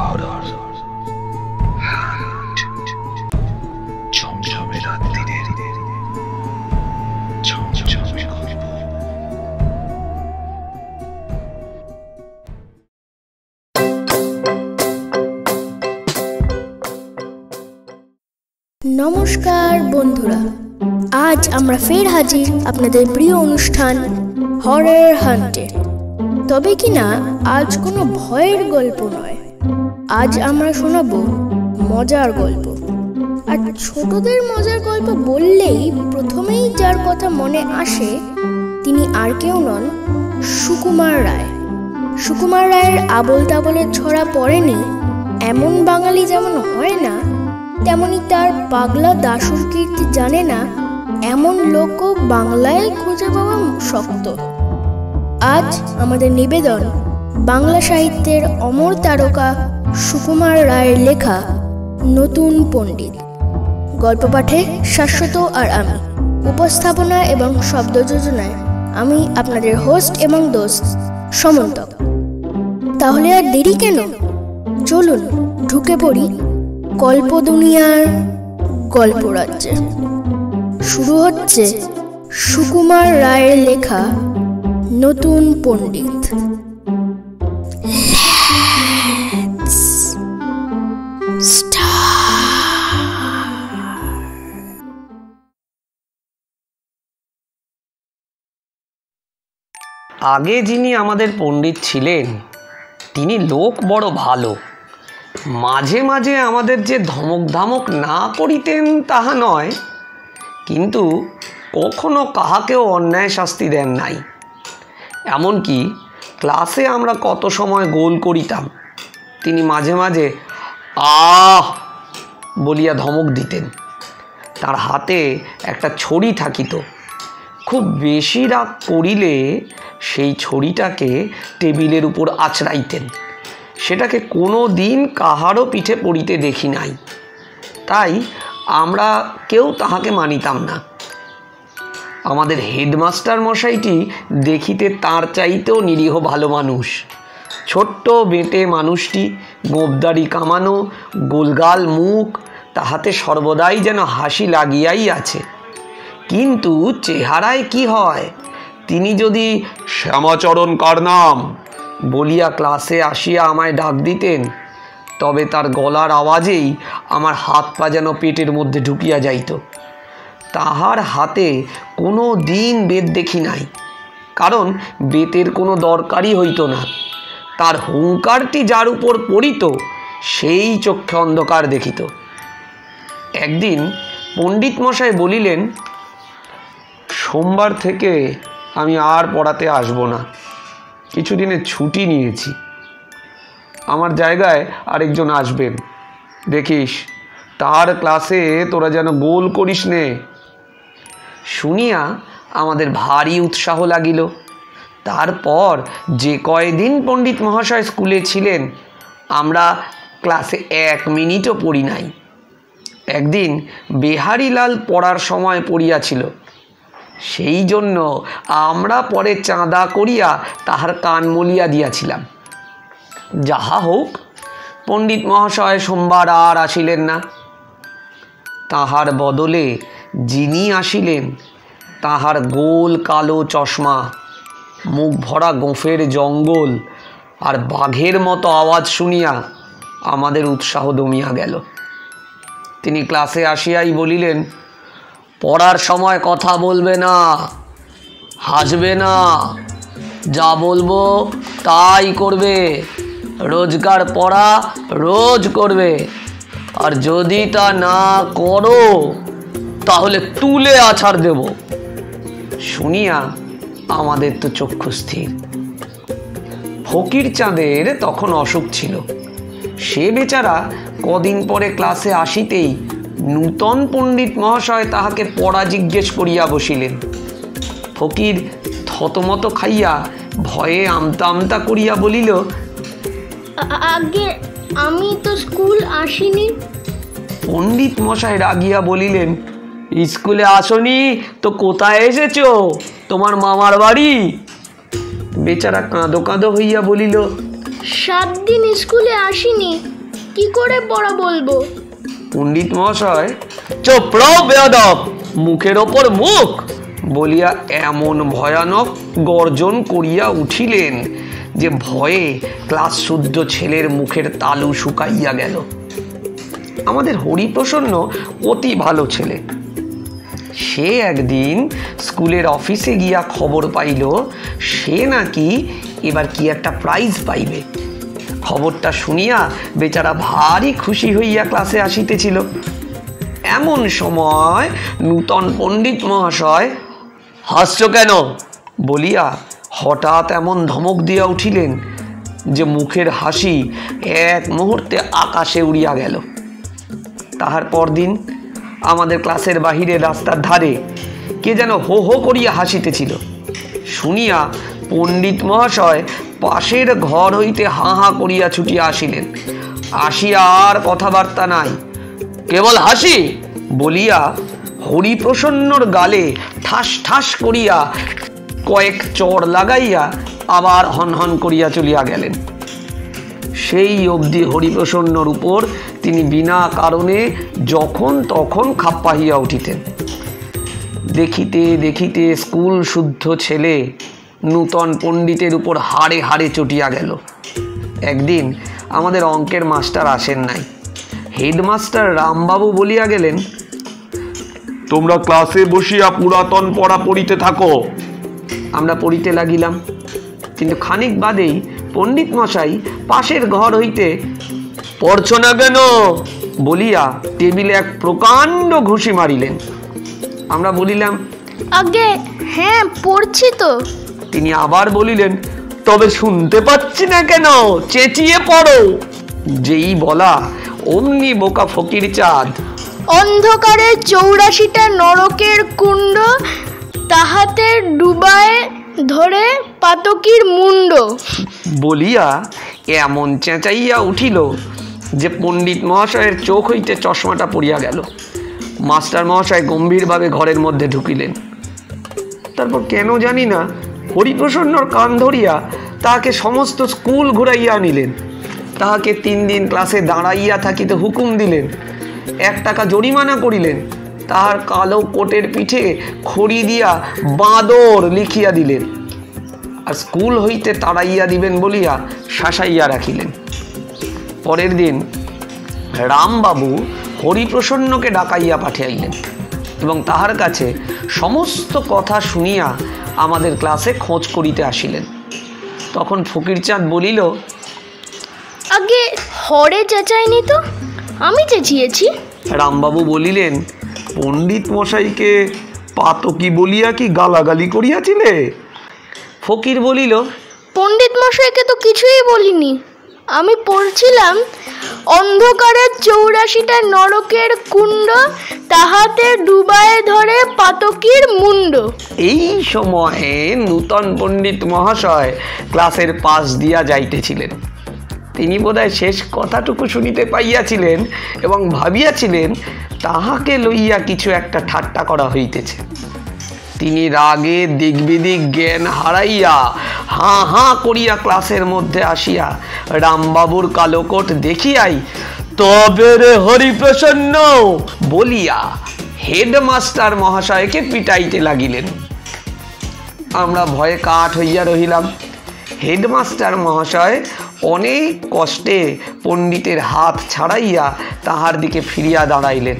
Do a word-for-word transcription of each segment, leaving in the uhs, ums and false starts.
Horror, hunt, ঝমঝমে রাত্রিরের ঝমঝমে গল্প। নমস্কার বন্ধুরা, আজ আমরা ফের হাজির আপনাদের প্রিয় অনুষ্ঠান হরর হান্টে। তবে কিনা আজ কোনো ভয়ের গল্প নয়, আজ আমরা শোনাবো মজার গল্প। আর ছোটদের মজার গল্প বললেই প্রথমেই যার কথা মনে আসে তিনি আর কেউ নন, সুকুমার রায়। সুকুমার রায়ের আবোল তাবোলের ছড়া পড়েনি এমন বাঙালি যেমন হয় না, তেমনি তার পাগলা দাশুর কীর্তি জানে না এমন লোকও বাংলায় খুঁজে পাওয়া শক্ত। আজ আমাদের নিবেদন বাংলা সাহিত্যের অমর তারকা সুকুমার রায়ের লেখা নতুন পণ্ডিত। গল্প পাঠে শাশ্বত আর আমি, উপস্থাপনা এবং শব্দ যোজনায় আমি আপনাদের হোস্ট এবং দোস্ত সমন্তক। তাহলে আর দেরি কেন, চলুন ঢুকে পড়ি গল্প দুনিয়ার গল্প রাজ্যে। শুরু হচ্ছে সুকুমার রায়ের লেখা নতুন পণ্ডিত। আগে যিনি আমাদের পণ্ডিত ছিলেন তিনি লোক বড় ভালো। মাঝে মাঝে আমাদের যে ধমক ধামক না করিতেন তাহা নয়, কিন্তু কখনো কাহাকেও অন্যায় শাস্তি দেন নাই। এমনকি ক্লাসে আমরা কত সময় গোল করিতাম, তিনি মাঝে মাঝে আহ বলিয়া ধমক দিতেন। তার হাতে একটা ছড়ি থাকিত, খুব বেশি রাগ করিলে সেই ছড়িটাকে টেবিলের উপর আছড়াইতেন। সেটাকে কোনো দিন কাহারও পিঠে পড়িতে দেখি নাই, তাই আমরা কেউ তাহাকে মানিতাম না। আমাদের হেডমাস্টার মশাইটি দেখিতে তার চাইতেও নিরীহ ভালো মানুষ। ছোট্ট বেঁটে মানুষটি, গোঁফদাড়ি কামানো, গোলগাল মুখ, তাহাতে সর্বদাই যেন হাসি লাগিয়াই আছে। কিন্তু চেহারায় কি হয়, তিনি যদি শ্যামাচরণ কার নাম বলিয়া ক্লাসে আসিয়া আমায় ডাক দিতেন, তবে তার গলার আওয়াজেই আমার হাত পা যেন পেটের মধ্যে ঢুকিয়া যাইত। তাহার হাতে কোনো দিন বেত দেখি নাই, কারণ বেতের কোনো দরকারই হইত না। তার হুঙ্কারটি যার উপর পড়িত সেই চক্ষে অন্ধকার দেখিত। একদিন পণ্ডিত মশাই বলিলেন, সোমবার থেকে আমি আর পড়াতে আসব না, কিছুদিনের ছুটি নিয়েছি। আমার জায়গায় আরেকজন আসবেন, দেখিস তার ক্লাসে তোরা যেন গোল করিস নে। শুনিয়া আমাদের ভারী উৎসাহ লাগিল। তারপর যে কয়দিন পণ্ডিত মহাশয় স্কুলে ছিলেন আমরা ক্লাসে এক মিনিটও পড়ি নাই। একদিন বেহারিলাল পড়ার সময় পড়িয়াছিল, সেই জন্য আমরা পরে চাঁদা করিয়া তাহার কান মলিয়া দিয়াছিলাম। যাহা হোক, পণ্ডিত মহাশয় সোমবার আর আসিলেন না। তাহার বদলে যিনি আসিলেন তাহার গোল কালো চশমা, মুখ ভরা গোঁফের জঙ্গল আর বাঘের মতো আওয়াজ শুনিয়া আমাদের উৎসাহ দমিয়া গেল। তিনি ক্লাসে আসিয়াই বলিলেন, পড়ার সময় কথা বলবে না, হাসবে না, যা বলবো তাই করবে, রোজকার পড়া রোজ করবে, আর যদি তা না করো তাহলে তুলে আছাড় দেব। শুনিয়া আমাদের তো চক্ষু স্থির। ফকির চাঁদের তখন অসুখ ছিল। সে বেচারা কদিন পরে ক্লাসে আসিতেই নূতন পণ্ডিত মহাশয় তাহাকে পড়া জিজ্ঞেস করিয়া বসিলেন। ফকির থতমত খাইয়া ভয়ে আমতা আমতা করিয়া বলিল, আগে আমি তো স্কুল আসিনি। পণ্ডিত মশাই রাগিয়া বলিলেন, স্কুলে আসনি তো কোথায় এসেছো? তোমার মামার বাড়ি? বেচারা কাঁদো কাঁদো হইয়া বলিল, সাত দিন স্কুলে আসিনি, কি করে পড়া বলবো? পণ্ডিত মহাশয় চুপ রও বেয়াদব, মুখের ওপর মুখ বলিয়া এমন ভয়ানক গর্জন করিয়া উঠিলেন যে ভয়ে ক্লাস শুদ্ধ ছেলের মুখের তালু শুকাইয়া গেল। আমাদের হরিপ্রসন্ন অতি ভালো ছেলে। সে একদিন স্কুলের অফিসে গিয়া খবর পাইল সে নাকি এবার কি একটা প্রাইজ পাইবে। খবরটা শুনিয়া বেচারা ভারী খুশি হইয়া ক্লাসে আসিতেছিল। এমন সময় নূতন পণ্ডিত মহাশয় হাসছ কেন বলিয়া হঠাৎ এমন ধমক দিয়া উঠিলেন যে মুখের হাসি এক মুহূর্তে আকাশে উড়িয়া গেল। তাহার পরদিন আমাদের ক্লাসের বাহিরে রাস্তার ধারে কে যেন হো হো করিয়া হাসিতেছিল। শুনিয়া পণ্ডিত মহাশয় পাশের ঘর হইতে হাঁ হাঁ করিয়া ছুটিয়া আসিলেন। আসিয়া আর কথাবার্তা নাই, কেবল হাসি বলিয়া হরিপ্রসন্নর গালে ঠাস ঠাস করিয়া কয়েক চড় লাগাইয়া আবার হনহন করিয়া চলিয়া গেলেন। সেই অবধি হরিপ্রসন্নর উপর তিনি বিনা কারণে যখন তখন খাপ্পাহিয়া উঠিতেন। দেখিতে দেখিতে স্কুল শুদ্ধ ছেলে নূতন পণ্ডিতের উপর হাড়ে হাড়ে চটিয়া গেল। একদিন আমাদের অঙ্কের মাস্টার আসেন নাই। হেডমাস্টার রামবাবু বলিয়া গেলেন, তোমরা ক্লাসে বসিয়া পুরাতন পড়া পড়িতে থাকো। আমরা পড়িতে লাগিলাম, কিন্তু খানিক বাদেই পণ্ডিত মশাই পাশের ঘর হইতে পড়ছ না কেন বলিয়া টেবিলে এক প্রকাণ্ড ঘুষি মারিলেন। আমরা বলিলাম, আগে হ্যাঁ পড়ছি তো। তিনি আবার বলিলেন, তবে শুনতে পাচ্ছি না কেন, চেঁচিয়ে পড়ো। যেই বলা অমনি বোকা ফকির চাঁদ অন্ধকারে চৌরাশিটা নরকের কুণ্ড, তাহাতে ডুবায় ধরে পাতকির মুন্ড বলিয়া এমন চেঁচাইয়া উঠিল যে পণ্ডিত মহাশয়ের চোখ হইতে চশমাটা পড়িয়া গেল। মাস্টার মহাশয় গম্ভীরভাবে ঘরের মধ্যে ঢুকিলেন। তারপর কেন জানি না হরিপ্রসন্নর কান ধরিয়া তাহাকে সমস্ত স্কুল ঘুরাইয়া আনিলেন। তাহাকে তিন দিন ক্লাসে দাঁড়াইয়া থাকিতে হুকুম দিলেন, এক টাকা জরিমানা করিলেন। তাহার কালো কোটের পিঠে খড়ি দিয়া বাঁদর লিখিয়া দিলেন, আর স্কুল হইতে তাড়াইয়া দিবেন বলিয়া শাসাইয়া রাখিলেন। পরের দিন রামবাবু হরিপ্রসন্নকে ডাকাইয়া পাঠাইলেন এবং তাহার কাছে সমস্ত কথা শুনিয়া আমাদের ক্লাসে খোঁজ করিতে আসিলেন। তখন ফকিরচাঁদ বলিল, আগে হরে চেঁচাইনি তো, আমি চেঁচিয়েছি। রামবাবু বলিলেন, পণ্ডিত মশাইকে পাতকি বলিয়া কি গালাগালি করিয়াছিলে? ফকির বলিল, পণ্ডিত মশাইকে তো কিছুই বলিনি, আমি পড়ছিলাম অন্ধকারের চৌরাশিটা নরকের কুণ্ড, তাহাতে ডুবায় ধরে পাতকির মুন্ড। এই সময়ে নূতন পণ্ডিত মহাশয় ক্লাসের পাশ দিয়া যাইতেছিলেন। তিনি বোধহয় শেষ কথাটুকু শুনিতে পাইয়াছিলেন এবং ভাবিয়াছিলেন তাহাকে লইয়া কিছু একটা ঠাট্টা করা হইতেছে। তিনি রাগে দিগ্বিদিক জ্ঞান হারাইয়া হাঁ হাঁ করিয়া ক্লাসের মধ্যে আসিয়া রামবাবুর কালোকোট দেখিয়াই তবে রে হরিপ্রসন্ন বলিয়া হেডমাস্টার মহাশয়কে পিটাইতে লাগিলেন। আমরা ভয়ে কাঠ হইয়া রহিলাম। হেডমাস্টার মহাশয় অনেক কষ্টে পণ্ডিতের হাত ছাড়াইয়া তাহার দিকে ফিরিয়া দাঁড়াইলেন।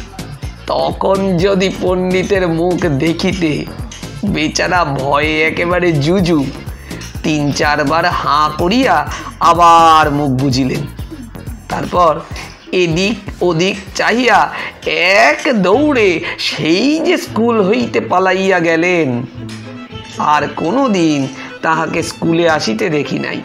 তখন যদি পণ্ডিতের মুখ দেখিতে, বেচারা ভয়ে একেবারে জুজু। তিন চারবার হাঁ করিয়া আবার মুখ বুঝিলেন। তারপর এদিক ওদিক চাহিয়া এক দৌড়ে সেই যে স্কুল হইতে পালাইয়া গেলেন। আর কোনো দিন তাহাকে স্কুলে আসিতে দেখি নাই।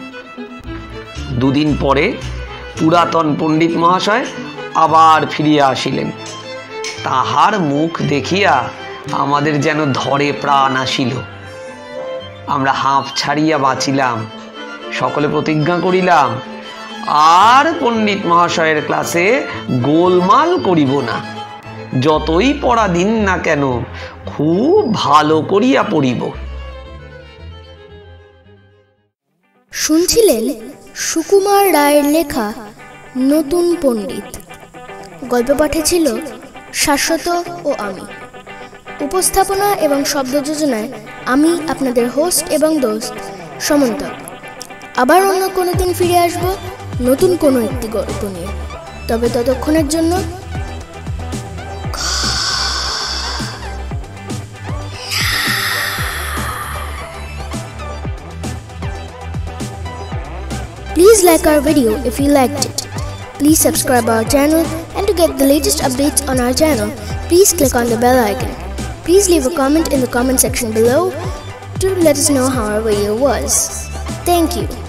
দুদিন পরে পুরাতন পণ্ডিত মহাশয় আবার ফিরিয়া আসিলেন। তাহার মুখ দেখিয়া আমাদের যেন ধরে প্রাণ আসিল। আমরা হাঁফ ছাড়িয়া বাঁচিলাম। সকলে প্রতিজ্ঞা করিলাম, আর পণ্ডিত মহাশয়ের ক্লাসে গোলমাল করিব না। যতই পড়া দিন না কেন খুব ভালো করিয়া পড়িব। শুনছিলেন সুকুমার রায়ের লেখা নতুন পণ্ডিত। গল্প পাঠে ছিল শাশ্বত ও আমি। উপস্থাপনা এবং শব্দ যোজনায় আমি আপনাদের হোস্ট এবং দোস্ত সমন্তক। আবার অন্য কোনো দিন ফিরে আসব নতুন কোনো একটি গল্প নিয়ে। তবে ততক্ষণের জন্য please like our video if you liked it. Please subscribe our channel, and to get the latest updates on our channel, please click on the bell icon. Please leave a comment in the comment section below to let us know how our video was. Thank you.